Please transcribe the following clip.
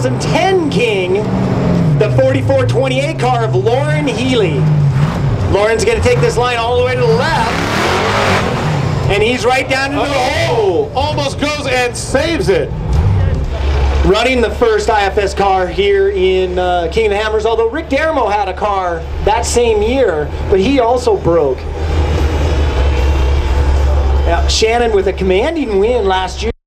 2010 King, the 4428 car of Loren Healy. Loren's going to take this line all the way to the left, and he's right down into the hole. Almost goes and saves it. Running the first IFS car here in King of the Hammers, although Rick Dermo had a car that same year, but he also broke. Shannon with a commanding win last year.